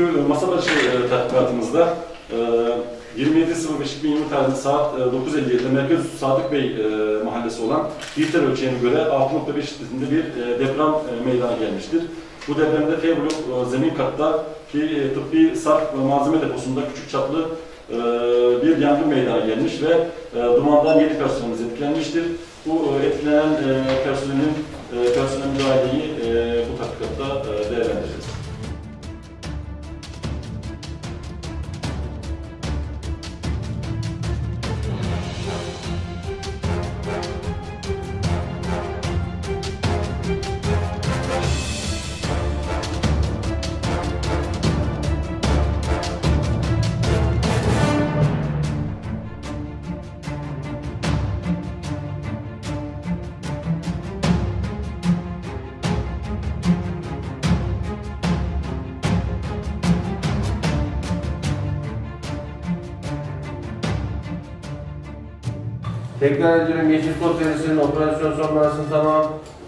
masa başı tatbikatımızda 27.05.2020 tarihinde saat 9.57'de Merkez Sadık Bey mahallesi olan Richter ölçeğine göre 6.5 şiddetinde bir deprem meydana gelmiştir. Bu depremde F blok zemin katta ki tıbbi sarf malzeme deposunda küçük çaplı bir yangın meydana gelmiş ve dumandan 7 personelimiz etkilenmiştir. Bu etkilenen personel müdahaleyi bu tatbikatta değerlendireceğiz. Tekrar ediyorum, yeşil kod verisinin operasyon sonrasında tamam.